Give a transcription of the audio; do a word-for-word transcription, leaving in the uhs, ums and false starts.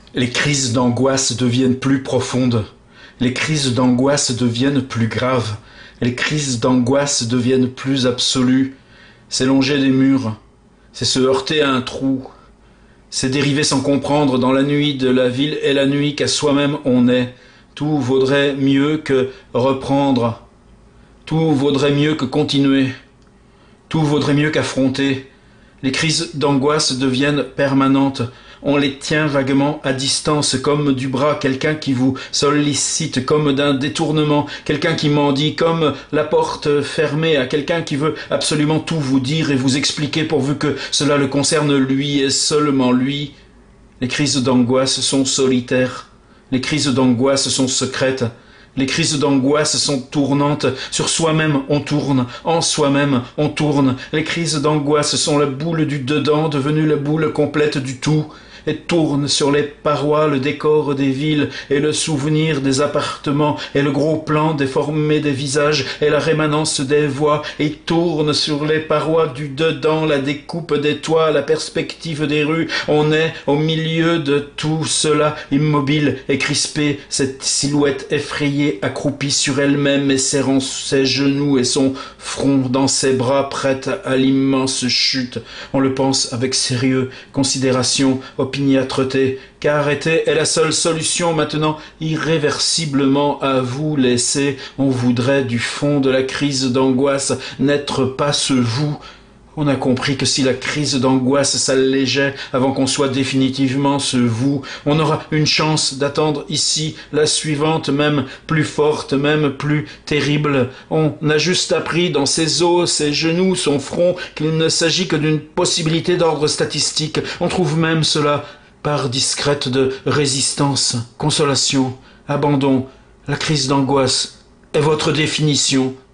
Les crises d'angoisse deviennent plus profondes. Les crises d'angoisse deviennent plus graves. Les crises d'angoisse deviennent plus absolues. C'est longer des murs. C'est se heurter à un trou. C'est dériver sans comprendre dans la nuit de la ville et la nuit qu'à soi-même on est. Tout vaudrait mieux que reprendre. Tout vaudrait mieux que continuer. Tout vaudrait mieux qu'affronter. Les crises d'angoisse deviennent permanentes. On les tient vaguement à distance, comme du bras quelqu'un qui vous sollicite, comme d'un détournement, quelqu'un qui mendie, comme la porte fermée à quelqu'un qui veut absolument tout vous dire et vous expliquer pourvu que cela le concerne lui et seulement lui. Les crises d'angoisse sont solitaires. Les crises d'angoisse sont secrètes. Les crises d'angoisse sont tournantes. Sur soi-même on tourne, en soi-même on tourne. Les crises d'angoisse sont la boule du dedans devenue la boule complète du tout, et tourne sur les parois le décor des villes et le souvenir des appartements et le gros plan déformé des visages et la rémanence des voix, et tourne sur les parois du dedans la découpe des toits, la perspective des rues. On est au milieu de tout cela, immobile et crispé, cette silhouette effrayée accroupie sur elle-même et serrant ses genoux et son front dans ses bras, prête à l'immense chute. On le pense avec sérieux, considération, opiniâtreté, car arrêter est la seule solution maintenant, irréversiblement à vous laisser. On voudrait du fond de la crise d'angoisse n'être pas ce vous. On a compris que si la crise d'angoisse s'allégeait avant qu'on soit définitivement ce vous, on aura une chance d'attendre ici la suivante, même plus forte, même plus terrible. On a juste appris dans ses os, ses genoux, son front, qu'il ne s'agit que d'une possibilité d'ordre statistique. On trouve même cela par discrète de résistance, consolation, abandon. La crise d'angoisse est votre définition.